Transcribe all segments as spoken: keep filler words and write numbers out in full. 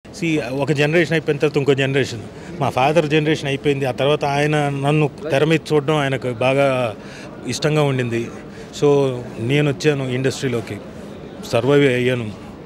C ఒక generation అయిపోయిన తర్వాత ఇంకో జనరేషన్, మా ఫాదర్ జనరేషన్ అయిపోయింది. ఆ తర్వాత ఆయన నన్ను తెర మీద చూడడం ఆయనకు బాగా ఇష్టంగా ఉండింది. సో నేను వచ్చాను ఇండస్ట్రీలోకి, సర్వైవ్ అయ్యాను.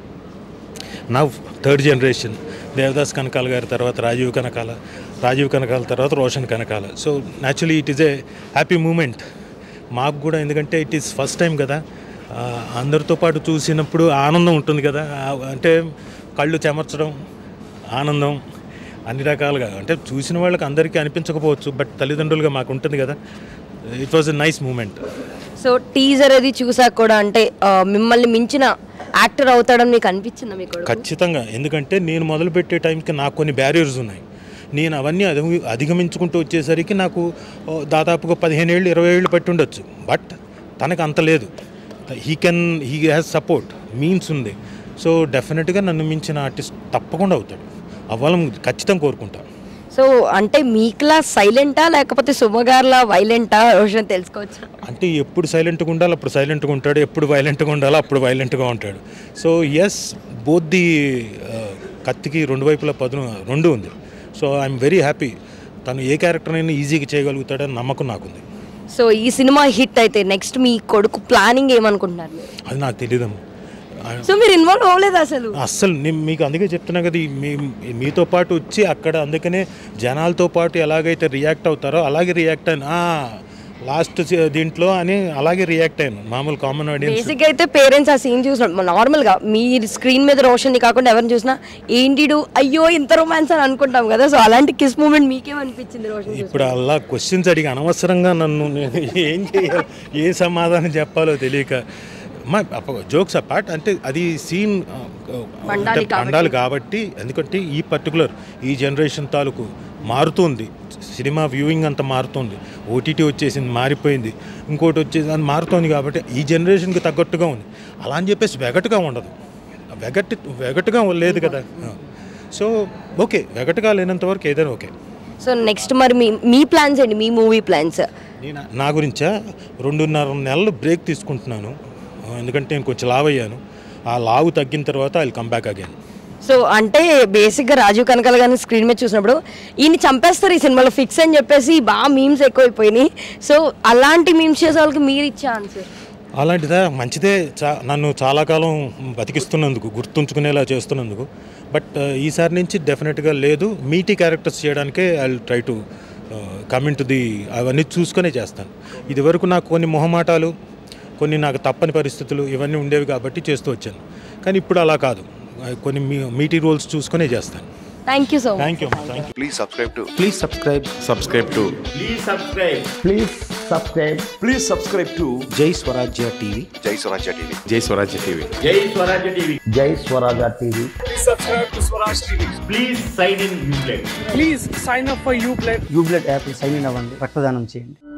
నా థర్డ్ జనరేషన్ దేవదాస్ కనకాల గారి తర్వాత రాజీవ్ కనకాల, రాజీవ్ కనకాల తర్వాత Roshan Kanakala. So naturally it is a happy moment మాకు కూడా, ఎందుకంటే ఇట్ ఈస్ ఫస్ట్ టైం కదా. అందరితో పాటు చూసినప్పుడు ఆనందం ఉంటుంది కదా, అంటే కళ్ళు చెమర్చడం, ఆనందం అన్ని రకాలుగా. అంటే చూసిన వాళ్ళకి అందరికీ అనిపించకపోవచ్చు, బట్ తల్లిదండ్రులుగా మాకు ఉంటుంది కదా. It was a nice moment. So teaser అది చూసాక కూడా అంటే మిమ్మల్ని మించిన యాక్టర్ అవుతాడని మీకు అనిపించిందా? మీకు ఖచ్చితంగా, ఎందుకంటే నేను మొదలుపెట్టే టైంకి నాకు కొన్ని బ్యారియర్స్ ఉన్నాయి. నేను అవన్నీ అధి అధిగమించుకుంటూ వచ్చేసరికి నాకు దాదాపుగా పదిహేను ఏళ్ళు ఇరవై ఏళ్ళు పట్టి ఉండొచ్చు. బట్ తనకు అంత లేదు. He can he has support, means ఉంది. సో డెఫినెట్గా నన్ను మించిన ఆర్టిస్ట్ తప్పకుండా అవుతాడు, అవ్వాలని ఖచ్చితంగా కోరుకుంటాను. సో అంటే మీకులా సైలెంటా లేకపోతే సుమగారులా వైలెంటా రోషన్ తెలుసుకోవచ్చు? అంటే ఎప్పుడు సైలెంట్గా ఉండాలి అప్పుడు సైలెంట్గా ఉంటాడు, ఎప్పుడు వైలెంట్గా ఉండాలో అప్పుడు వైలెంట్గా ఉంటాడు. సో ఎస్, బోత్ ది కత్తికి రెండు వైపులా పదును రెండు ఉంది. So I'm very happy. తను ఏ క్యారెక్టర్ అయినా ఈజీగా చేయగలుగుతాడని నమ్మకం నాకుంది. సో ఈ సినిమా హిట్ అయితే నెక్స్ట్ మీ కొడుకు ప్లానింగ్ ఏమనుకుంటున్నారు? అది నాకు తెలియదమ్మా. సో మీరు ఇన్వాల్వ్ అవ్వలేదు అసలు? అస్సలు నేను మీకు అందుకే చెప్తున్నా కదా, మీ మీతో పాటు వచ్చి అక్కడ అందుకనే జనాలతో పాటు ఎలాగైతే రియాక్ట్ అవుతారో అలాగే రియాక్ట్ అయిన లాస్ట్ దీంట్లో అని అలాగే రియాక్ట్ అయ్యాను. మామూలు కామన్ ఆడియన్స్. బేసిక్ అయితే పేరెంట్స్ ఆ సీన్ చూసినప్పుడు నార్మల్గా మీ స్క్రీన్ మీద రోషన్ని కాకుండా ఎవరిని చూసినా ఏంటి అయ్యో ఇంత రొమాన్స్ అని అనుకుంటాం కదా. సో అలాంటి కిస్ మూమెంట్ మీకేమనిపించింది రోషన్? ఇప్పుడు అలా క్వశ్చన్స్ అడిగి అనవసరంగా నన్ను నేను ఏం చేయాలి, ఏ సమాధానం చెప్పాలో తెలియక, మా జోక్స్ అపార్ట్, అంటే అది సీన్ పండాలి కాబట్టి. ఎందుకంటే ఈ పర్టికులర్ ఈ జనరేషన్ తాలూకు మారుతుంది, సినిమా వ్యూయింగ్ అంతా మారుతుంది, ఓటీటీ వచ్చేసింది మారిపోయింది, ఇంకోటి వచ్చేసి అది మారుతుంది కాబట్టి ఈ జనరేషన్కి తగ్గట్టుగా ఉంది. అలా అని చెప్పేసి వెగటుగా ఉండదు, వెగట్ వెగటుగా లేదు కదా. సో ఓకే, వెగటుగా లేనంత వరకు ఏదైనా ఓకే. సో నెక్స్ట్ మరి మీ మీ ప్లాన్స్ ఏంటి, మీ మూవీ ప్లాన్స్? నేను నా గురించా రెండున్నర నెలలు బ్రేక్ తీసుకుంటున్నాను, ఎందుకంటే నేను కొంచెం లావ్ అయ్యాను. ఆ లావు తగ్గిన తర్వాత I will come back again. So అంటే బేసిక్గా రాజీవ్ కనకాల గారిని స్క్రీన్ మీద చూసినప్పుడు ఈయన చంపేస్తారు ఈ సినిమాలో ఫిక్స్ అని చెప్పేసి బాగా మీమ్స్ ఎక్కువైపోయినాయి. సో అలాంటి మీమ్స్ చేసే వాళ్ళకి మీరు ఇచ్చే ఆన్సర్? అలాంటిదా, మంచిదే. చా నన్ను చాలా కాలం బతికిస్తున్నందుకు, గుర్తుంచుకునేలా చేస్తున్నందుకు. బట్ ఈసారి నుంచి డెఫినెట్గా లేదు, మీటీ క్యారెక్టర్స్ చేయడానికే I will try to coming to the, అవన్నీ చూసుకునే చేస్తాను. ఇదివరకు నాకు కొన్ని మొహమాటాలు, కొన్ని నాకు తప్పని పరిస్థితులు ఇవన్నీ ఉండేవి కాబట్టి చేస్తూ వచ్చాను. కానీ ఇప్పుడు అలా కాదు, కొన్ని మీటీ రోల్స్ చూసుకునే చేస్తాను. Thank you so much. Thank you thank you. Please subscribe to please subscribe subscribe to please subscribe please subscribe please subscribe to Jai Swarajya TV Jai Swarajya TV Jai Swarajya TV Jai Swarajya TV Jai Swarajya TV Please subscribe to Swaraajya T V. Please sign in Uplay Please sign up for Uplay. Uplay app sign in అవ్వండి, రక్తదానం చేయండి.